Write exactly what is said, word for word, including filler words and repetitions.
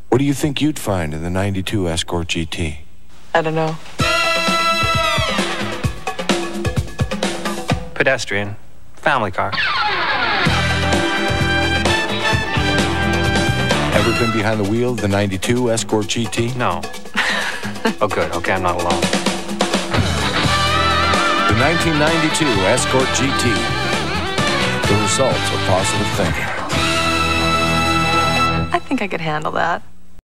What do you think you'd find in the ninety-two Escort G T? I don't know. Pedestrian. Family car. Ever been behind the wheel of the ninety-two Escort G T? No. Oh, good. Okay, I'm not alone. The nineteen ninety-two Escort G T. The results of positive thinking. I think I could handle that.